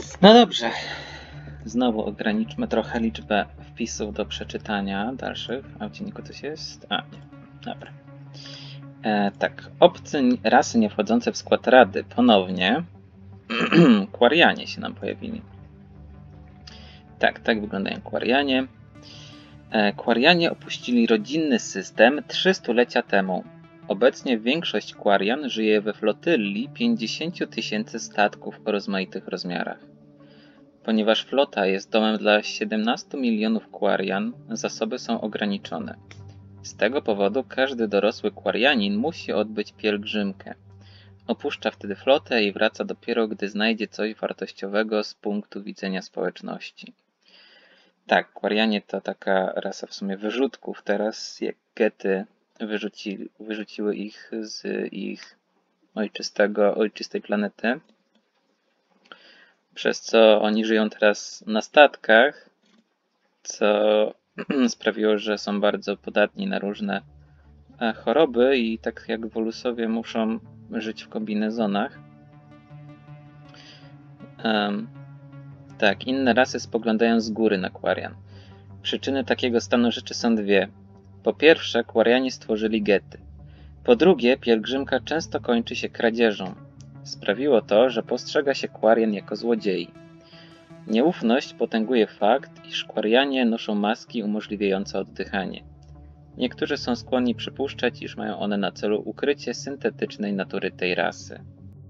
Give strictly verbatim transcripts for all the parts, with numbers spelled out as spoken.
No dobrze. Znowu ograniczmy trochę liczbę wpisów do przeczytania dalszych. A w dzienniku coś jest? A, nie. Dobra. E, tak. Obce rasy nie wchodzące w skład rady. Ponownie. Quarianie się nam pojawili. Tak, tak wyglądają Quarianie. E, Quarianie opuścili rodzinny system trzy stulecia temu. Obecnie większość Quarian żyje we flotyli pięćdziesięciu tysięcy statków o rozmaitych rozmiarach. Ponieważ flota jest domem dla siedemnastu milionów Quarian, zasoby są ograniczone. Z tego powodu każdy dorosły Quarianin musi odbyć pielgrzymkę. Opuszcza wtedy flotę i wraca dopiero, gdy znajdzie coś wartościowego z punktu widzenia społeczności. Tak, Quarianie to taka rasa w sumie wyrzutków. Teraz jak gety wyrzuci, wyrzuciły ich z ich ojczystego, ojczystej planety, przez co oni żyją teraz na statkach, co sprawiło, że są bardzo podatni na różne choroby i tak jak Wolusowie muszą żyć w kombinezonach. Um, tak, inne rasy spoglądają z góry na Quarian. Przyczyny takiego stanu rzeczy są dwie. Po pierwsze, Quarianie stworzyli gety. Po drugie, pielgrzymka często kończy się kradzieżą. Sprawiło to, że postrzega się Quarian jako złodziei. Nieufność potęguje fakt, iż Quarianie noszą maski umożliwiające oddychanie. Niektórzy są skłonni przypuszczać, iż mają one na celu ukrycie syntetycznej natury tej rasy.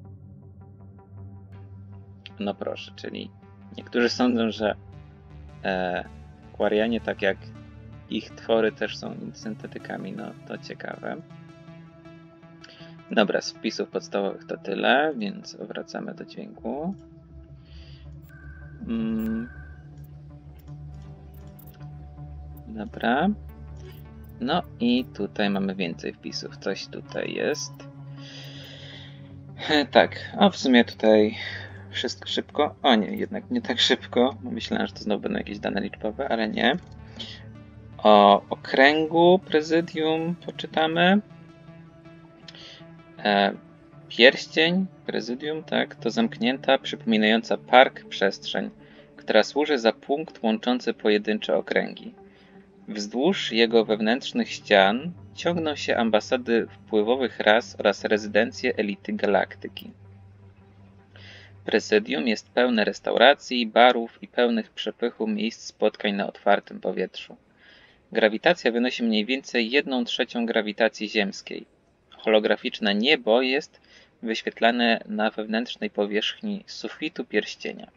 No proszę, czyli niektórzy sądzą, że e, Quarianie, tak jak ich twory, też są syntetykami. No to ciekawe. Dobra, z wpisów podstawowych to tyle, więc wracamy do dźwięku. Mm. Dobra. No i tutaj mamy więcej wpisów. Coś tutaj jest. Tak, a w sumie tutaj wszystko szybko. O nie, jednak nie tak szybko. Myślałem, że to znowu będą jakieś dane liczbowe, ale nie. O okręgu prezydium poczytamy. E, pierścień prezydium, tak, to zamknięta, przypominająca park przestrzeń, która służy za punkt łączący pojedyncze okręgi. Wzdłuż jego wewnętrznych ścian ciągną się ambasady wpływowych ras oraz rezydencje elity galaktyki. Prezydium jest pełne restauracji, barów i pełnych przepychu miejsc spotkań na otwartym powietrzu. Grawitacja wynosi mniej więcej jedną trzecią grawitacji ziemskiej. Holograficzne niebo jest wyświetlane na wewnętrznej powierzchni sufitu pierścienia.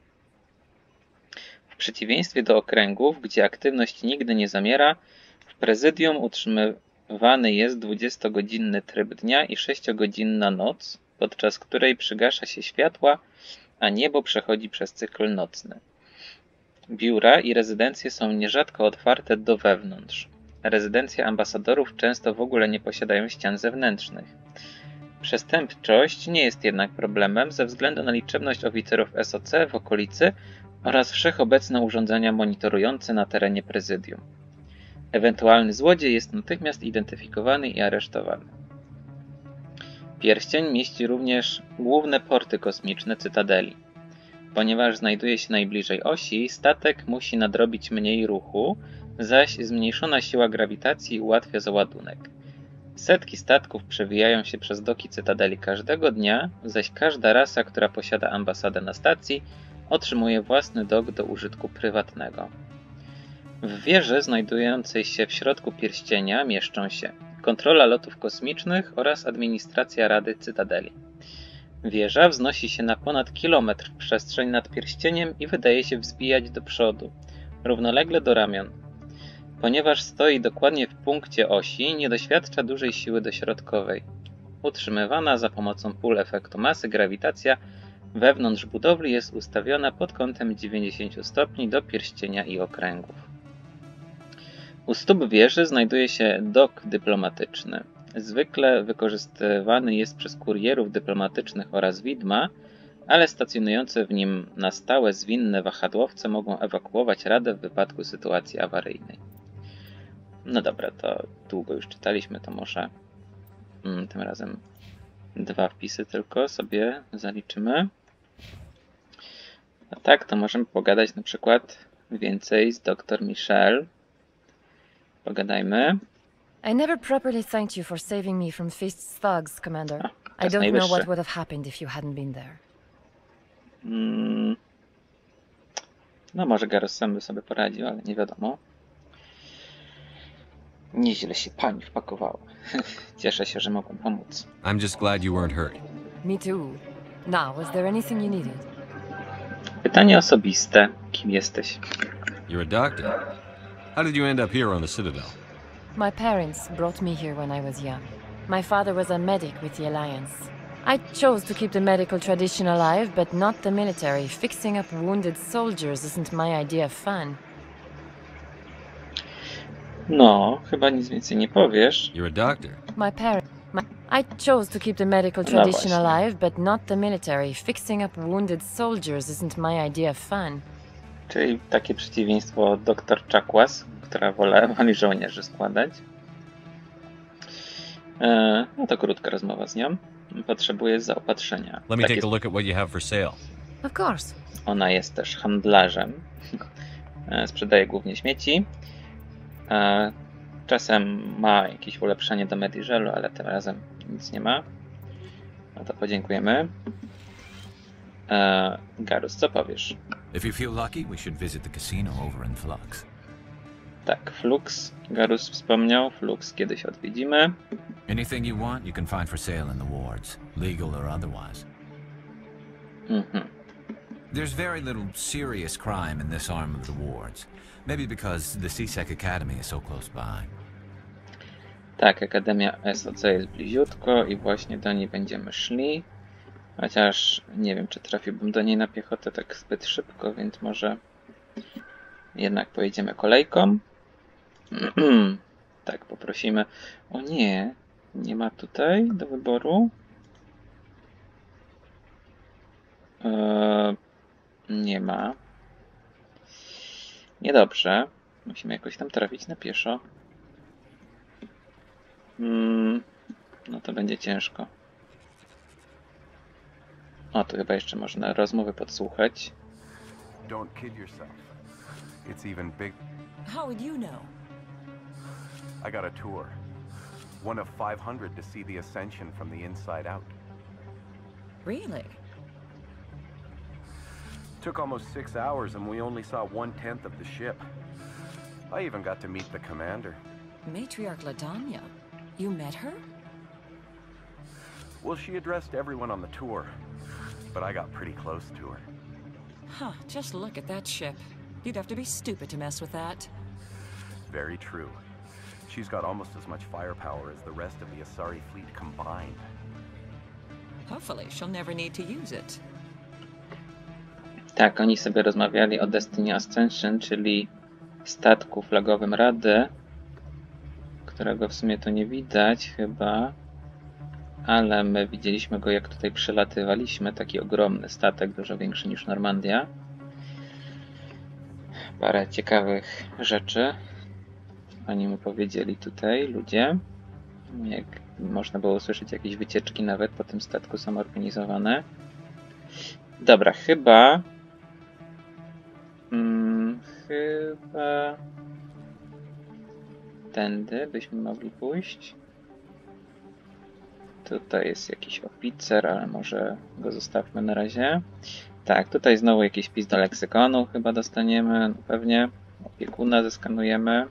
W przeciwieństwie do okręgów, gdzie aktywność nigdy nie zamiera, w prezydium utrzymywany jest dwudziestogodzinny tryb dnia i sześciogodzinna noc, podczas której przygasza się światła, a niebo przechodzi przez cykl nocny. Biura i rezydencje są nierzadko otwarte do wewnątrz. Rezydencje ambasadorów często w ogóle nie posiadają ścian zewnętrznych. Przestępczość nie jest jednak problemem ze względu na liczebność oficerów S O C w okolicy oraz wszechobecne urządzenia monitorujące na terenie prezydium. Ewentualny złodziej jest natychmiast identyfikowany i aresztowany. Pierścień mieści również główne porty kosmiczne Cytadeli. Ponieważ znajduje się najbliżej osi, statek musi nadrobić mniej ruchu, zaś zmniejszona siła grawitacji ułatwia załadunek. Setki statków przewijają się przez doki Cytadeli każdego dnia, zaś każda rasa, która posiada ambasadę na stacji, otrzymuje własny dok do użytku prywatnego. W wieży znajdującej się w środku pierścienia mieszczą się kontrola lotów kosmicznych oraz administracja Rady Cytadeli. Wieża wznosi się na ponad kilometr w przestrzeń nad pierścieniem i wydaje się wzbijać do przodu, równolegle do ramion. Ponieważ stoi dokładnie w punkcie osi, nie doświadcza dużej siły dośrodkowej. Utrzymywana za pomocą pól efektu masy grawitacja wewnątrz budowli jest ustawiona pod kątem dziewięćdziesięciu stopni do pierścienia i okręgów. U stóp wieży znajduje się dok dyplomatyczny. Zwykle wykorzystywany jest przez kurierów dyplomatycznych oraz widma, ale stacjonujące w nim na stałe zwinne wahadłowce mogą ewakuować Radę w wypadku sytuacji awaryjnej. No dobra, to długo już czytaliśmy, to może mm, tym razem dwa wpisy tylko sobie zaliczymy. A tak, to możemy pogadać na przykład więcej z doktor Michelle. Pogadajmy. I never properly thanked you for saving me from Feast's thugs, Commander. A, I don't najwyższy. know what would have happened if you hadn't been there. Mm. No może Garrus sam by sobie poradził, ale nie wiadomo. Nieźle się pani wpakowała. Cieszę się, że mogłem pomóc. I'm just glad you weren't hurt. Me too. Now, was there anything you needed? Pytanie osobiste. Kim jesteś? You're a doctor. How did you end up here on the Citadel? My parents brought me here when I was young. My father was a medic with the Alliance. I chose to keep the medical tradition alive, but not the military. Fixing up wounded soldiers isn't my idea of fun. No, chyba nic więcej nie powiesz. You're a doctor. My parents... My, I chose to keep the medical No tradition właśnie. alive, but not the military. Fixing up wounded soldiers isn't my idea of fun. Czyli takie przeciwieństwo doktor Chakwas, która wola, woli żołnierzy składać. E, no to krótka rozmowa z nią. Potrzebuje zaopatrzenia. Let me Tak take jest, a look at what you have for sale. Of course. ona jest też handlarzem. E, sprzedaje głównie śmieci. E, czasem ma jakieś ulepszenie do Medigelu, ale tym razem nic nie ma. No to podziękujemy. E, Garrus, co powiesz? If you feel lucky, we should visit the casino over in Flux. Tak, Flux. Garrus wspomniał. Flux kiedyś odwiedzimy. Anything you want, you can find for sale in the wards, legal or otherwise. Mhm. There's very little serious crime in this arm of the wards. Maybe because the C SEC Academy is so close by. Tak, Akademia S O C jest bliziutko i właśnie do niej będziemy szli. Chociaż nie wiem, czy trafiłbym do niej na piechotę tak zbyt szybko, więc może jednak pojedziemy kolejką. Tak, poprosimy. O nie, nie ma tutaj do wyboru. Eee, nie ma. Niedobrze. Musimy jakoś tam trafić na pieszo. Mm, no to będzie ciężko. O, tu chyba jeszcze można rozmowy podsłuchać. Don't kid yourself. It's even big. How would you know? I got a tour. One of five hundred to see the Ascension from the inside out. Really? Took almost six hours and we only saw one-tenth of the ship. I even got to meet the commander. Matriarch Ladanya? You met her? Well, she addressed everyone on the tour, but I got pretty close to her. Huh, just look at that ship. You'd have to be stupid to mess with that. Very true. She's got almost as much firepower as the rest of the Asari fleet combined. Hopefully, she'll never need to use it. Tak, oni sobie rozmawiali o Destiny Ascension, czyli statku flagowym Rady, którego w sumie tu nie widać chyba, ale my widzieliśmy go, jak tutaj przylatywaliśmy. Taki ogromny statek, dużo większy niż Normandia. Parę ciekawych rzeczy oni mu powiedzieli tutaj, ludzie. Jak można było usłyszeć, jakieś wycieczki nawet po tym statku są organizowane. Dobra, chyba... Hmm, chyba... Tędy byśmy mogli pójść. Tutaj jest jakiś oficer, ale może go zostawmy na razie. Tak, tutaj znowu jakiś wpis do leksykonu chyba dostaniemy, no pewnie. Opiekuna zeskanujemy.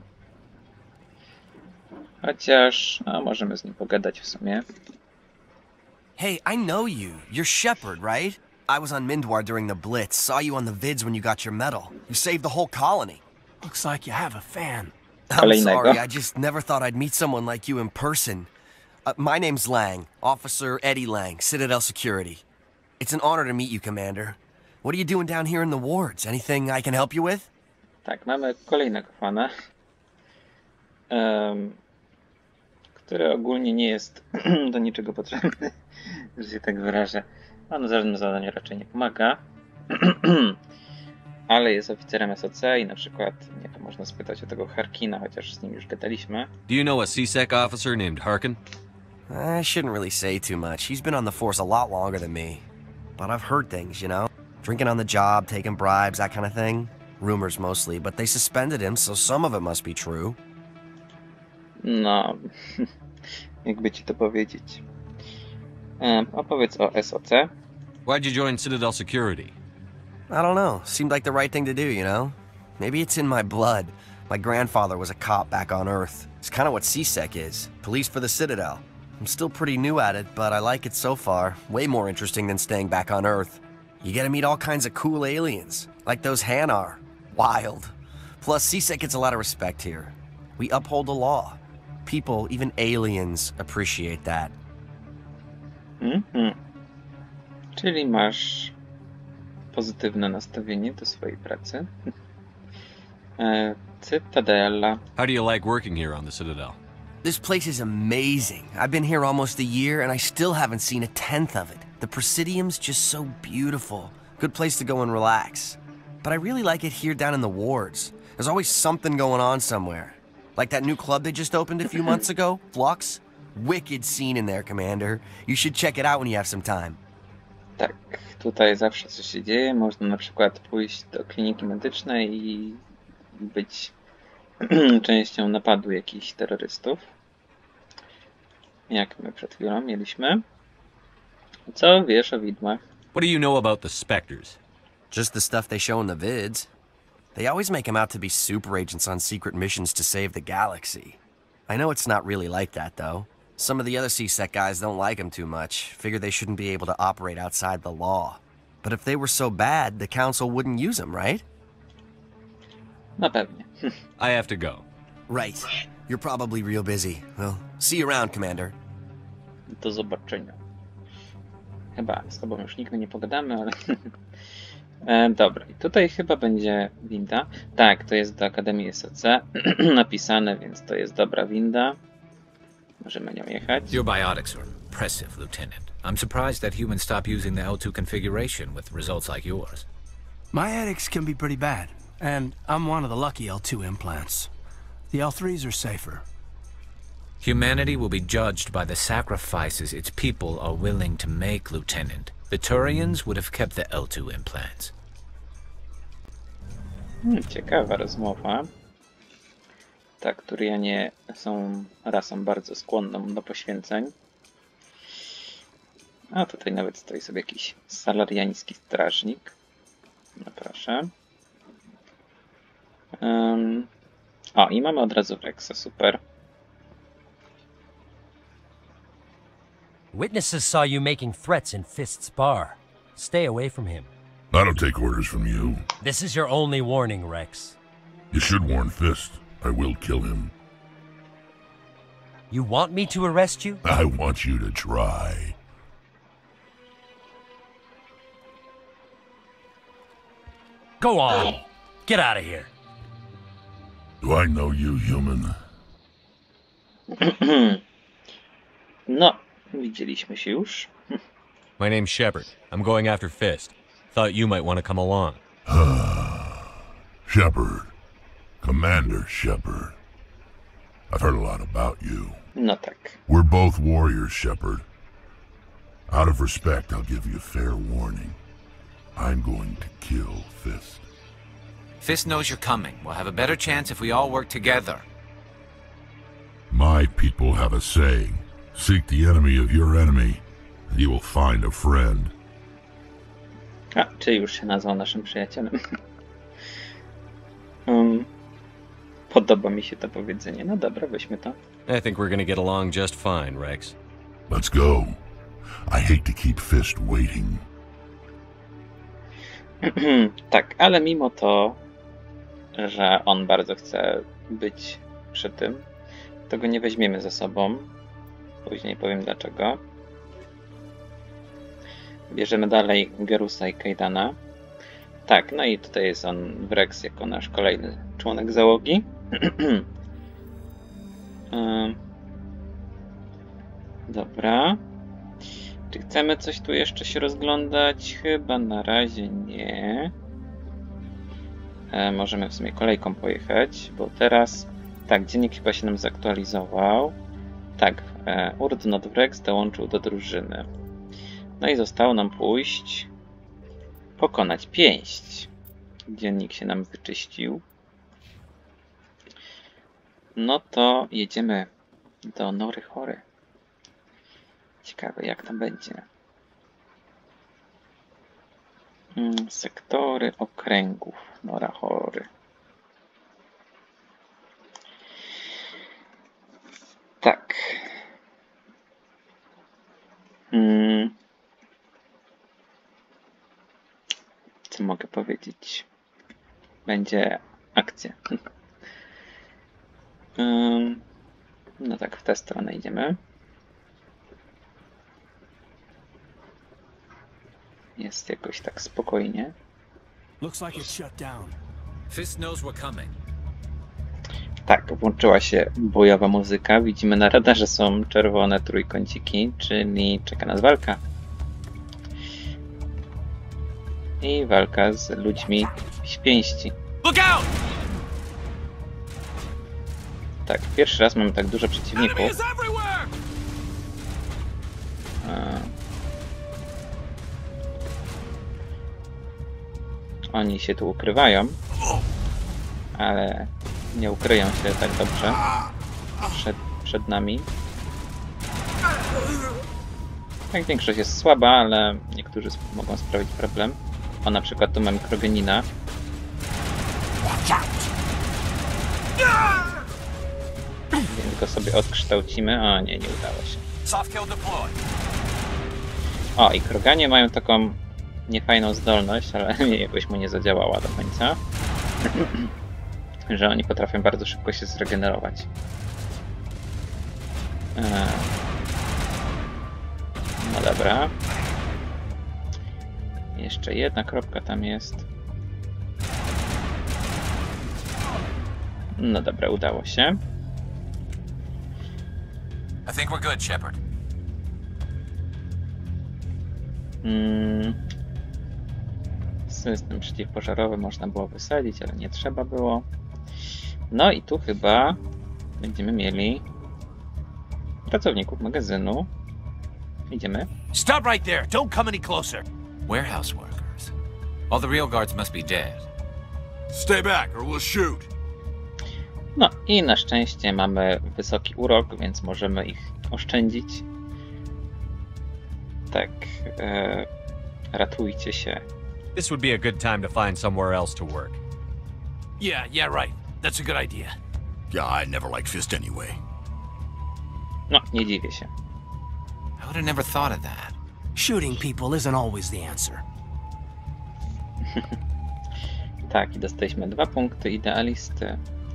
Chociaż, no, możemy z nim pogadać w sumie. Hey, I know you. You're Shepard, right? I was on Mindwar during the Blitz. Saw you on the vids when you got your medal. You saved the whole colony. Looks like you have a fan. I'm Kolejnego. sorry, I just never thought I'd meet someone like you in person. Uh, my name's Lang, Officer Eddie Lang, Citadel Security. It's an honor to meet you, Commander. What are you doing down here in the wards? Anything I can help you with? Tak, mamy kolejnego fana, um, który ogólnie nie jest do niczego potrzebny, że się tak wyrażę. On w żadnym zadaniu raczej nie pomaga, ale jest oficerem S O C i na przykład, nie wiem, można spytać o tego Harkina, chociaż z nim już gadaliśmy. Do you know a C SEC officer named Harkin? I shouldn't really say too much. He's been on the force a lot longer than me. But I've heard things, you know? Drinking on the job, taking bribes, that kind of thing. Rumors mostly, but they suspended him, so some of it must be true. No, jakby ci to powiedzieć. Um, opowiedz o S O C. Why'd you join Citadel Security? I don't know. Seemed like the right thing to do, you know? Maybe it's in my blood. My grandfather was a cop back on Earth. It's kind of what C SEC is. Police for the Citadel. I'm still pretty new at it, but I like it so far. Way more interesting than staying back on Earth. You get to meet all kinds of cool aliens, like those Hanar. Wild. Plus, C SEC gets a lot of respect here. We uphold the law. People, even aliens, appreciate that. Mhm. Czyli masz pozytywne nastawienie do swojej pracy. e, Cytadela. How do you like working here on the Citadel? This place is amazing. I've been here almost a year, and I still haven't seen a tenth of it. The Presidium's just so beautiful. Good place to go and relax. But I really like it here down in the wards. There's always something going on somewhere. Like that new club they just opened a few months ago, Flux. Wicked scene in there, Commander. You should check it out when you have some time. Tak, tutaj zawsze coś się dzieje. Można na przykład pójść do kliniki medycznej i być częścią napadu jakichś terrorystów. Jak my przed chwilą mieliśmy. Co wiesz o widmach? What do you know about the Spectres? Just the stuff they show in the vids. They always make them out to be super agents on secret missions to save the galaxy. I know it's not really like that, though. Some of the other C SEC guys don't like them too much, figure they shouldn't be able to operate outside the law. But if they were so bad, the Council wouldn't use them, right? Na pewnie. I have to go. Right. You're probably real busy. Well, see you around, Commander. Do zobaczenia. Chyba z tobą już nigdy nie pogadamy, ale... e, dobra, i tutaj chyba będzie winda. Tak, to jest do Akademii S O C napisane, więc to jest dobra winda. Możemy nią jechać. Your biotics are impressive, Lieutenant. I'm surprised that humans stop using the L two configuration with results like yours. My ethics can be pretty bad, and I'm one of the lucky L two implants. The L threes are safer. Humanity will be judged by the sacrifices its people are willing to make, Lieutenant. The Turians would have kept the L two implants. Hmm, ciekawa rozmowa. Tak, Turianie są rasą bardzo skłonną do poświęceń. A tutaj nawet stoi sobie jakiś salariański strażnik. No proszę. Um, o, i mamy od razu Wrexa, super. Witnesses saw you making threats in Fist's bar. Stay away from him. I don't take orders from you. This is your only warning, Rex. You should warn Fist. I will kill him. You want me to arrest you? I want you to try. Go on. Get out of here. Do I know you, human? No, widzieliśmy się już. My name's Shepard. I'm going after Fist. Thought you might want to come along. Shepard. Commander Shepard. I've heard a lot about you. No tak. We're both warriors, Shepard. Out of respect, I'll give you a fair warning. I'm going to kill Fist. Fist knows you're coming. We'll have a better chance if we all work together. My people have a saying. Seek the enemy of your enemy, and you will find a friend. A, czy już się nazwał naszym przyjacielem? um, podoba mi się to powiedzenie. No dobra, weźmy to. I think we're gonna get along just fine, Rex. Let's go. I hate to keep Fist waiting. Tak, ale mimo to, że on bardzo chce być przy tym, to go nie weźmiemy ze sobą. Później powiem dlaczego. Bierzemy dalej Gerusa i Kaidana. Tak, no i tutaj jest on, Wrex, jako nasz kolejny członek załogi. Dobra. Czy chcemy coś tu jeszcze się rozglądać? Chyba na razie nie. E, możemy w sumie kolejką pojechać, bo teraz... Tak, dziennik chyba się nam zaktualizował. Tak, e, Urdnot Wrex dołączył do drużyny. No i zostało nam pójść Pokonać pięść. Dziennik się nam wyczyścił. No to jedziemy do Nory Hory. Ciekawe, jak tam będzie. Hmm, sektory okręgów Nora Hory. Tak. Hmm. Co mogę powiedzieć? Będzie akcja. um, no tak, w tę stronę idziemy. Jest jakoś tak spokojnie. Looks like it's shut down. Fist knows we're coming. Tak, włączyła się bojowa muzyka. Widzimy na radarze są czerwone trójkąciki, czyli czeka nas walka. I walka z ludźmi z pięści. Tak, pierwszy raz mamy tak dużo przeciwników. A... Oni się tu ukrywają, ale nie ukryją się tak dobrze przed, przed nami. Tak, większość jest słaba, ale niektórzy mogą sprawić problem. O, na przykład tu mamy Krogenina. Więc go sobie odkształcimy. O nie, nie udało się. O, i Kroganie mają taką niefajną zdolność, ale jakoś mu nie zadziałała do końca. Że oni potrafią bardzo szybko się zregenerować. No dobra. Jeszcze jedna kropka tam jest. No dobra, udało się. I think we're good, Shepard. Hmm. System przeciwpożarowy można było wysadzić, ale nie trzeba było. No i tu chyba będziemy mieli pracowników magazynu. Idziemy. Stop right there. Don't come any closer. Warehouse workers. All the real guards must be dead. Stay back or we'll shoot. No i na szczęście mamy wysoki urok, więc możemy ich oszczędzić. Tak, e, ratujcie się. This would be a good time to find somewhere else to work. Yeah, yeah, right. That's a good idea. Yeah, I never liked Fist anyway. No, nie dziwię się. I would have never thought of that. Shooting people isn't always the answer. Tak, i dostaliśmy dwa punkty idealisty.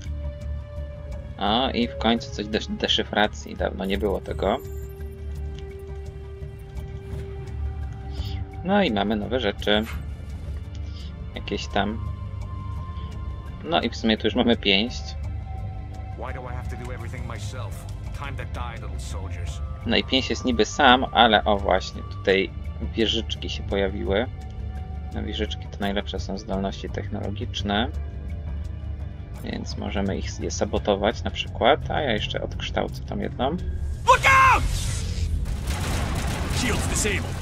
O, i w końcu coś do deszyfracji. Dawno nie było tego. No i mamy nowe rzeczy. Jakieś tam. No i w sumie tu już mamy pięść. No i pięść jest niby sam, ale o właśnie, tutaj wieżyczki się pojawiły. No wieżyczki to najlepsze są zdolności technologiczne. Więc możemy ich je sabotować na przykład, a ja jeszcze odkształcę tą jedną. Look out! Shields disabled.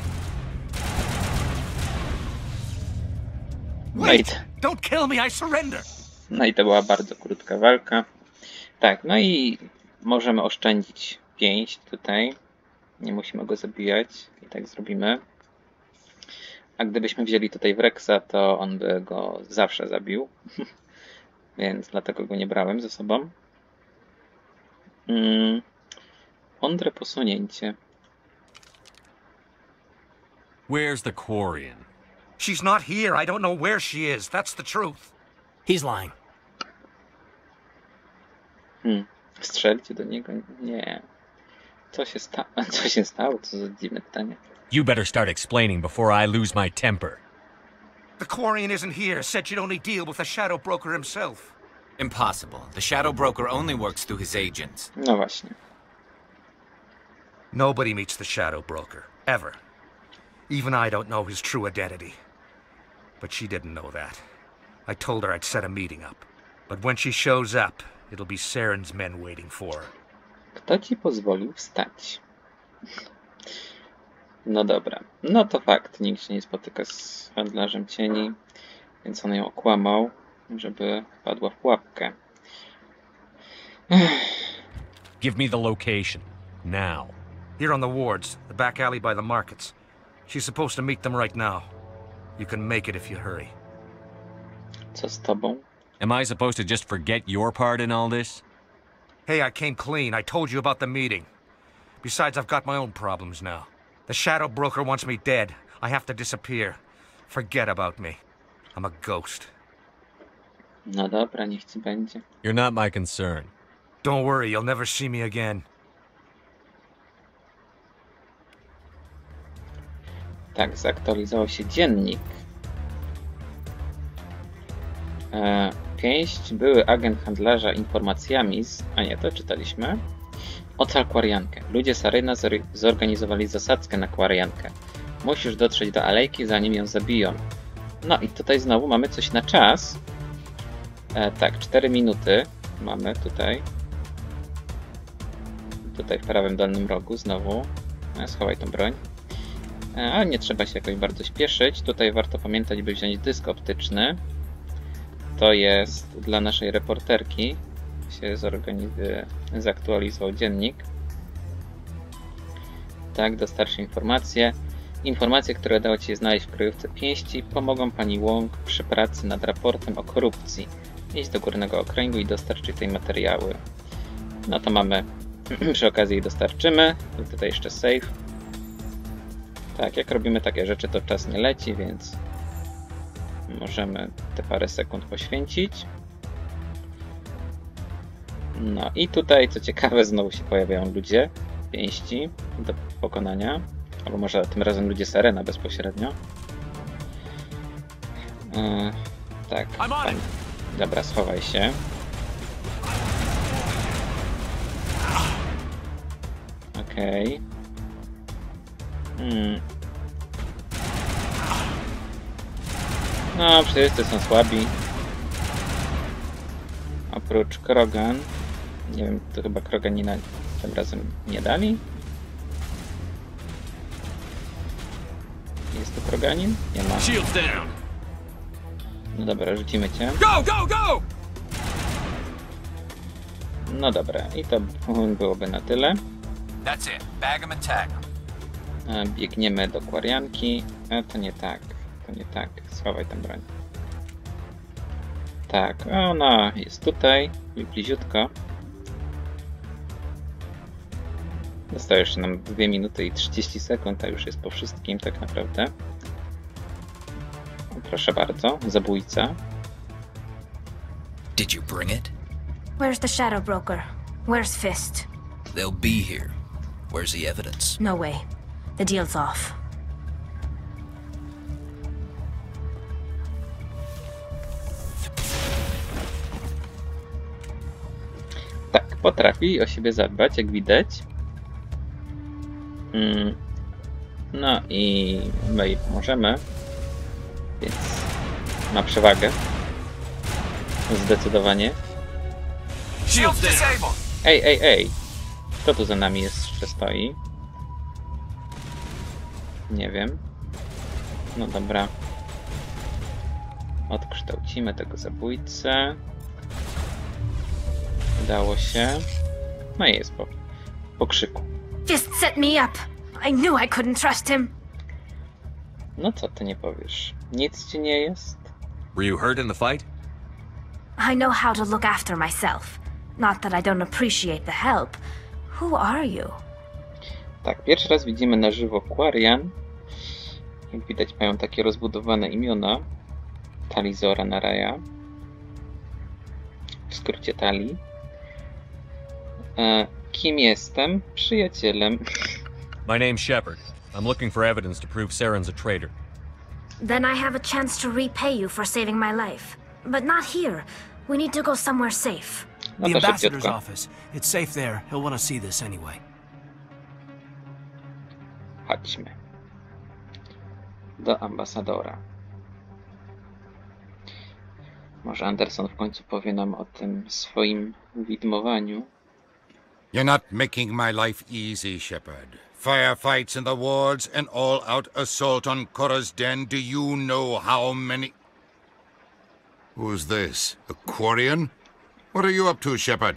No i, Don't kill me, I surrender. no i to była bardzo krótka walka. Tak, no i możemy oszczędzić pięść tutaj. Nie musimy go zabijać. I tak zrobimy. A gdybyśmy wzięli tutaj Wrexa, to on by go zawsze zabił. Więc dlatego go nie brałem ze sobą. Mm. Mądre posunięcie. Where's the Quarian? She's not here. I don't know where she is. That's the truth. He's lying. Hmm. Strzelcie do niego? Nie. Co się stało? Co się stało? Co za dziwne pytanie. You better start explaining before I lose my temper. The Quarian isn't here. Said she'd only deal with the Shadow Broker himself. Impossible. The Shadow Broker only works through his agents. No właśnie. Nobody meets the Shadow Broker. Ever. Even I don't know his true identity. But she didn't know that. I told her I'd set a meeting up. But when she shows up, it'll be Saren's men waiting for her. Kto ci pozwolił wstać? No dobra. No to fakt. Nikt się nie spotyka z handlarzem cieni, więc on ją okłamał, żeby wpadła w pułapkę. Give me the location. Now. Here on the wards, the back alley by the markets. She's supposed to meet them right now. You can make it if you hurry. Co z tobą? Am I supposed to just forget your part in all this? Hey, I came clean. I told you about the meeting. Besides, I've got my own problems now. The Shadow Broker wants me dead. I have to disappear. Forget about me. I'm a ghost. No dobra, niech ci będzie. You're not my concern. Don't worry, you'll never see me again. Tak, zaktualizował się dziennik. E, pięść, były agent handlarza informacjami z... A nie, to czytaliśmy. Ocal Kwariankę. Ludzie Saryna zorganizowali zasadzkę na Kwariankę. Musisz dotrzeć do alejki, zanim ją zabiją. No i tutaj znowu mamy coś na czas. E, tak, cztery minuty mamy tutaj. Tutaj w prawym dolnym rogu znowu. E, schowaj tą broń. E, ale nie trzeba się jakoś bardzo śpieszyć. Tutaj warto pamiętać, by wziąć dysk optyczny. To jest dla naszej reporterki. Się zorganizuje, zaktualizował dziennik. Tak, dostarczy informacje. Informacje, które udało ci się znaleźć w kryjówce pięści, pomogą pani Wong przy pracy nad raportem o korupcji. Idź do górnego okręgu i dostarczyj tej materiały. No to mamy, przy okazji jej dostarczymy. I tutaj jeszcze save. Tak, jak robimy takie rzeczy, to czas nie leci, więc możemy te parę sekund poświęcić. No i tutaj, co ciekawe, znowu się pojawiają ludzie pięści do pokonania. Albo może tym razem ludzie Serena bezpośrednio. Yy, tak. Pan... Dobra, schowaj się. Okej. Okay. Hmm. No, wszyscy są słabi. Oprócz Krogan. Nie wiem, to chyba Kroganina tym razem nie dali. Jest tu Kroganin? Nie ma. No dobra, rzucimy cię. Go, go, go! No dobra, i to byłoby na tyle. That's it. Bag 'em and tag 'em. Biegniemy do Kwarianki. A to nie tak. To nie tak. Schowaj tę broń. Tak, ona jest tutaj. Bliziutko. Zostało jeszcze nam dwie minuty i trzydzieści sekund, a już jest po wszystkim tak naprawdę. Proszę bardzo, zabójca. Did you bring it? Where's the Shadow Broker? Where's Fist? They'll be here. Where's the evidence? No way. The deal's off. Tak, potrafi o siebie zadbać, jak widać. Mm. No i my jej pomożemy. Więc ma przewagę. Zdecydowanie. Ej, ej, ej! Kto tu za nami jeszcze stoi? Nie wiem. No dobra. Odkształcimy tego zabójcę. Udało się. No i jest po, po krzyku. Just set me up. I knew I couldn't trust him. No co ty nie powiesz? Nic ci nie jest? Were you hurt in the fight? I know how to look after myself. Not that I don't appreciate the help. Who are you? Tak, pierwszy raz widzimy na żywo Quarian. Jak widać, mają takie rozbudowane imiona. Talizora Naraya. W skrócie Tali. E, kim jestem? Przyjacielem. My name's Shepard. I'm looking for evidence to prove Saren's a traitor. Then I have a chance to repay you for saving my life. But not here. We need to go somewhere safe. No The to ambassador's szybciutko. office. It's safe there. He'll want to see this anyway. Chodźmy. Do ambasadora. Może Anderson w końcu powie nam o tym swoim widmowaniu. You're not making my life easy, Shepard. Firefights in the wards, an all-out assault on Korra's den. Do you know how many... Who's this? A Quarian? What are you up to, Shepard?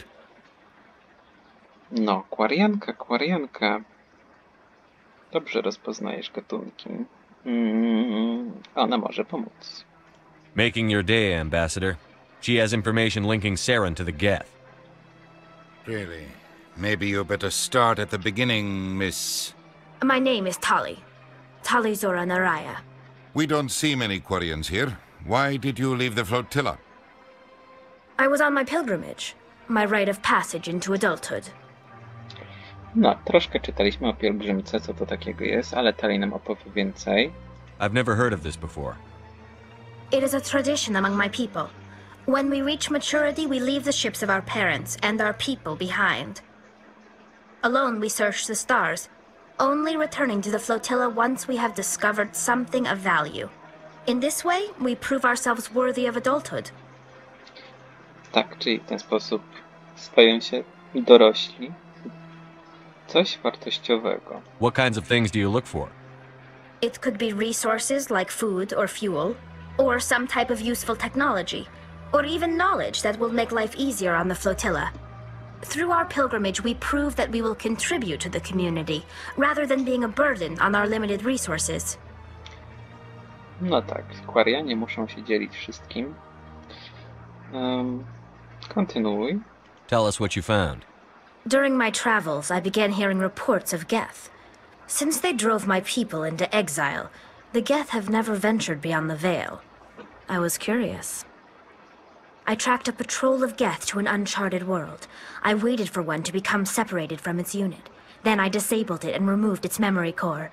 No, Quarianka, Quarianka. Dobrze rozpoznajesz gatunki. Mm, ona może pomóc. Making your day, Ambassador. She has information linking Saren to the Geth. Really? Maybe you better start at the beginning, Miss... My name is Tali. Tali Zora Naraya. We don't see many Quarians here. Why did you leave the flotilla? I was on my pilgrimage. My rite of passage into adulthood. No, troszkę czytaliśmy o pielgrzymce, co to takiego jest, ale Tali nam opowie więcej. I've never heard of this before. It is a tradition among my people. When we reach maturity, we leave the ships of our parents and our people behind. Alone, we search the stars, only returning to the flotilla once we have discovered something of value. In this way, we prove ourselves worthy of adulthood. Tak, czyli w ten sposób stają się dorośli. Coś wartościowego. What kinds of things do you look for? It could be resources like food or fuel, or some type of useful technology, or even knowledge that will make life easier on the flotilla. Through our pilgrimage, we prove that we will contribute to the community, rather than being a burden on our limited resources. No tak, Quarianie muszą się dzielić wszystkim. Um, kontynuuj. Tell us what you found. During my travels, I began hearing reports of Geth. Since they drove my people into exile, the Geth have never ventured beyond the Veil. I was curious. I tracked a patrol of Geth to an uncharted world. I waited for one to become separated from its unit. Then I disabled it and removed its memory core.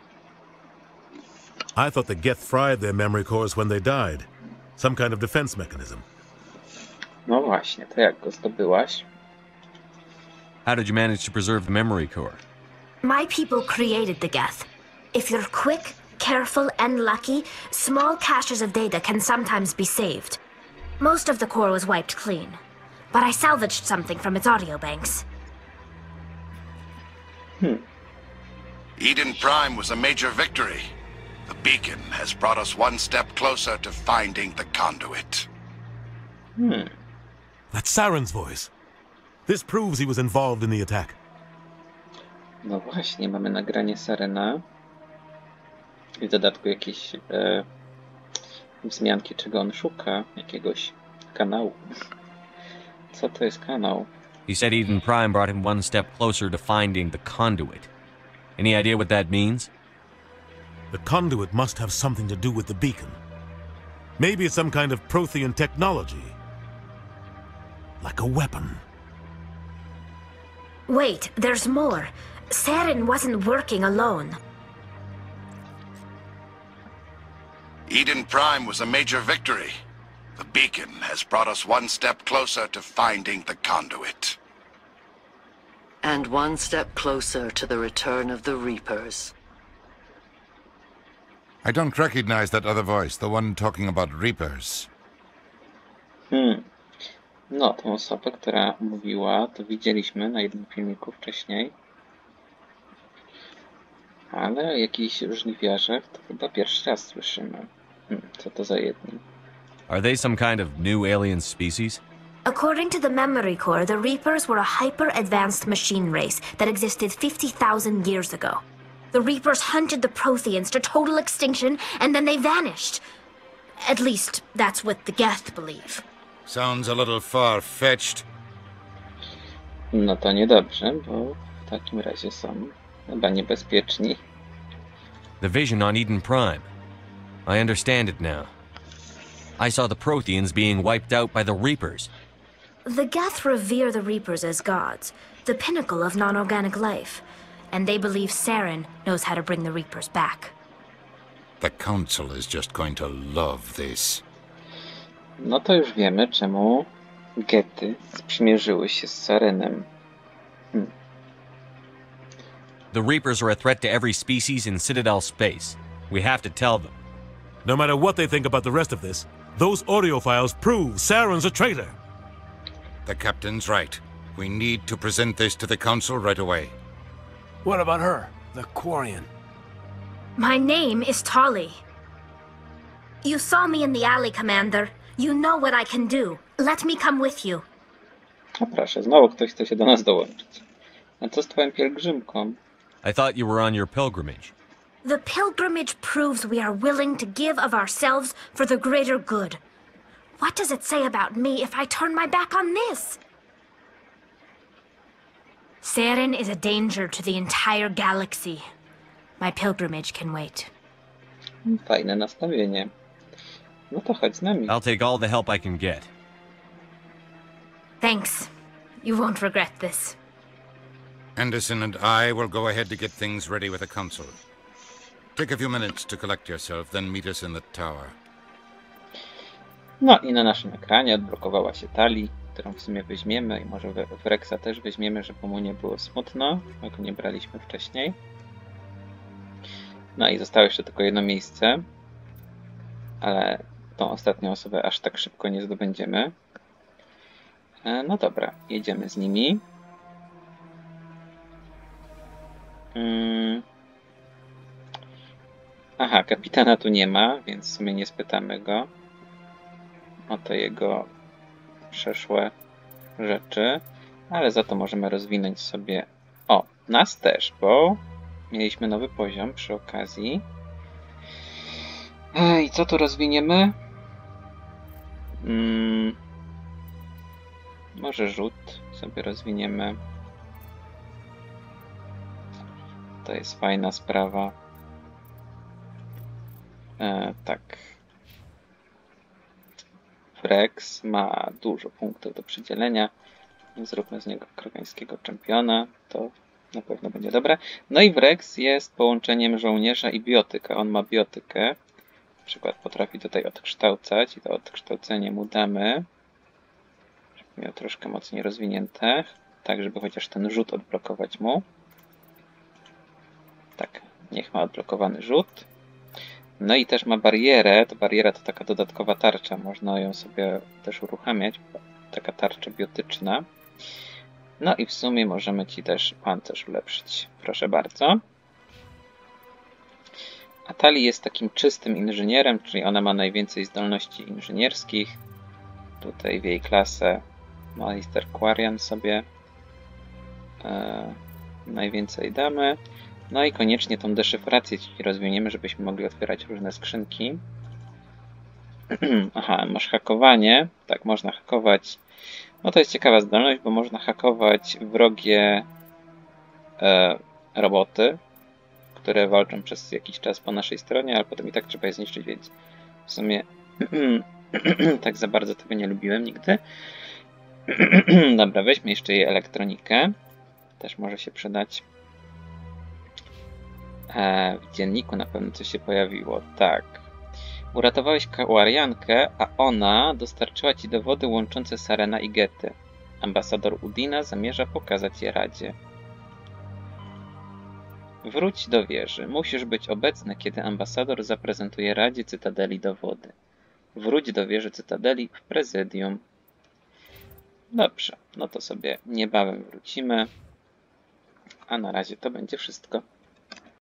I thought the Geth fried their memory cores when they died. Some kind of defense mechanism. No właśnie, to jak go zdobyłaś? How did you manage to preserve the memory core? My people created the Geth. If you're quick, careful, and lucky, small caches of data can sometimes be saved. Most of the core was wiped clean, but I salvaged something from its audio banks. Hmm. Eden Prime was a major victory. The beacon has brought us one step closer to finding the conduit. Hmm. That's Saren's voice. This proves he was involved in the attack. No właśnie, mamy nagranie Sarena. I w dodatku jakieś e, wzmianki, czego on szuka. Jakiegoś kanału. Co to jest kanał? He said Eden Prime brought him one step closer to finding the conduit. Any idea what that means? The conduit must have something to do with the beacon. Maybe it's some kind of Prothean technology. Like a weapon. Wait, there's more. Saren wasn't working alone. Eden Prime was a major victory. The beacon has brought us one step closer to finding the conduit. And one step closer to the return of the Reapers. I don't recognize that other voice, the one talking about Reapers. Hmm. No, tą osobę, która mówiła, to widzieliśmy na jednym filmiku wcześniej. Ale o jakichś żniwiarzach to chyba pierwszy raz słyszymy. Hmm, co to za jedni? Are they some kind of new alien species? According to the memory core, the Reapers were a hyper-advanced machine race that existed fifty thousand years ago. The Reapers hunted the Protheans to total extinction, and then they vanished. At least, that's what the Geth believe. Sounds a little far-fetched. No to niedobrze, bo w takim razie są chyba niebezpieczni. The vision on Eden Prime. I understand it now. I saw the Protheans being wiped out by the Reapers. The Geth revere the Reapers as gods, the pinnacle of non-organic life, and they believe Saren knows how to bring the Reapers back. The Council is just going to love this. No to już wiemy, czemu Gety sprzymierzyły się z Sarenem. Hmm. The Reapers are a threat to every species in Citadel space. We have to tell them. No matter what they think about the rest of this, those audio files prove Saren's a traitor. The captain's right. We need to present this to the Council right away. What about her? The Quarian. My name is Tali. You saw me in the alley, Commander. You know what I can do. Let me come with you. O proszę, znowu ktoś chce się do nas dołączyć. A co z twoją pielgrzymką? I thought you were on your pilgrimage. The pilgrimage proves we are willing to give of ourselves for the greater good. What does it say about me if I turn my back on this? Saren is a danger to the entire galaxy. My pilgrimage can wait. Fajne nastawienie. No to chodź z nami. I'll take all the help I can get. Thanks. You won't regret this. Anderson and I will go ahead to get things ready with the council. Take a few minutes to collect yourself, then meet us in the tower. No i na naszym ekranie odblokowała się Tali, którą w sumie weźmiemy i może w Rexa też weźmiemy, żeby mu nie było smutno, bo go nie braliśmy wcześniej. No i zostało jeszcze tylko jedno miejsce, ale tą ostatnią osobę aż tak szybko nie zdobędziemy. No dobra, jedziemy z nimi. Hmm. Aha, kapitana tu nie ma, więc w sumie nie spytamy go o te jego przeszłe rzeczy, ale za to możemy rozwinąć sobie, o, nas też, bo mieliśmy nowy poziom przy okazji. I co tu rozwiniemy? Hmm. Może rzut sobie rozwiniemy. To jest fajna sprawa. E, tak. Rex ma dużo punktów do przydzielenia. Zróbmy z niego krogańskiego czempiona. To na pewno będzie dobre. No i Rex jest połączeniem żołnierza i biotyka. On ma biotykę. Na przykład potrafi tutaj odkształcać i to odkształcenie mu damy. Żeby miał troszkę mocniej rozwinięte. Tak, żeby chociaż ten rzut odblokować mu. Tak, niech ma odblokowany rzut. No i też ma barierę. To bariera to taka dodatkowa tarcza. Można ją sobie też uruchamiać. Taka tarcza biotyczna. No i w sumie możemy ci też pancerz ulepszyć. Proszę bardzo. A Tali jest takim czystym inżynierem, czyli ona ma najwięcej zdolności inżynierskich. Tutaj w jej klasę Magister Quarian sobie e, najwięcej damy. No i koniecznie tą deszyfrację ci rozwiniemy, żebyśmy mogli otwierać różne skrzynki. Aha, masz hakowanie. Tak, można hakować. No to jest ciekawa zdolność, bo można hakować wrogie e, roboty, które walczą przez jakiś czas po naszej stronie, ale potem i tak trzeba je zniszczyć, więc w sumie tak za bardzo tego nie lubiłem nigdy. Dobra, weźmy jeszcze jej elektronikę. Też może się przydać. E, w dzienniku na pewno coś się pojawiło. Tak. Uratowałeś Quariankę, a ona dostarczyła ci dowody łączące Sarena i Getty. Ambasador Udina zamierza pokazać je Radzie. Wróć do wieży. Musisz być obecny, kiedy ambasador zaprezentuje Radzie Cytadeli dowody. Wróć do wieży Cytadeli w prezydium. Dobrze, no to sobie niebawem wrócimy. A na razie to będzie wszystko.